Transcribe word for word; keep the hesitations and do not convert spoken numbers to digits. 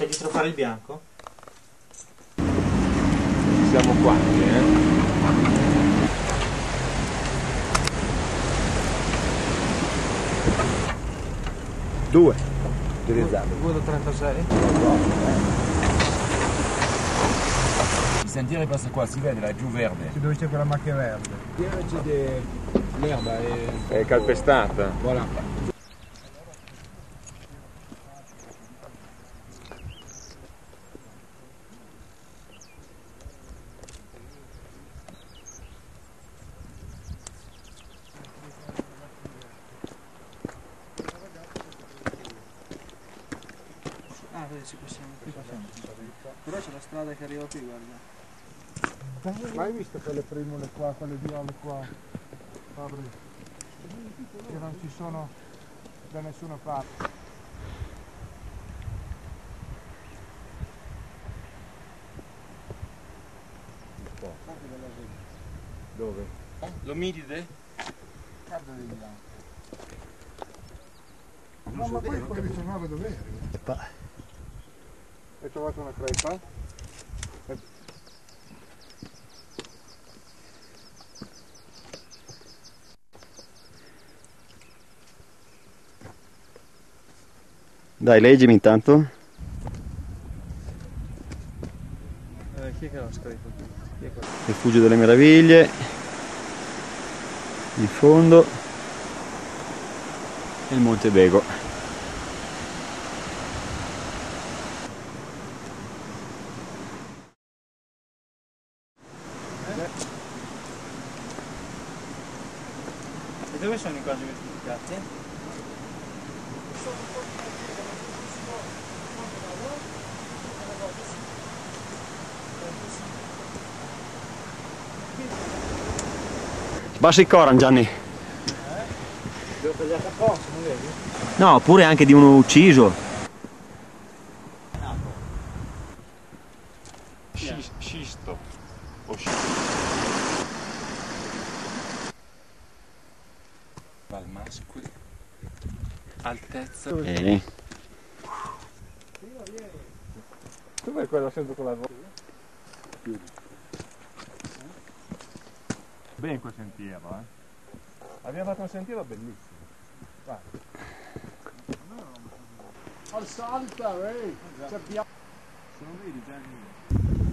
dietro fare il bianco? Siamo quasi, eh? Due. Utilizzando. due da trentasei? Il sentiere passa qua, si vede laggiù verde. Dove c'è quella macchia verde? C'è l'erba è... È calpestata. Voilà. Ah, vedi, ci possiamo, qui possiamo. Però c'è la strada che arriva qui, guarda. Ma hai visto quelle primule qua, quelle viole qua? Fabri? Che non ci sono da nessuna parte. Dove? L'omidide? Guarda di là. No, ma poi poi ritornava dove eri? Hai trovato una crepa? Dai, leggimi intanto. Eh, chi è che l'ha scritto? Chi è quello? Rifugio delle meraviglie. In fondo. E il Monte Bego. E dove sono i quasi verificati? Basta il Coran, Gianni. L'ho tagliato apposta, non vedi? No, oppure anche di uno ucciso. Scis- Scisto. O scisto. Valmascoli. Altezza. Eh. Tu vai quello sempre con la voce? Ben quel sentiero, eh. Abbiamo fatto un sentiero bellissimo. Guarda. Al salta, eh! Non vedi Gianni?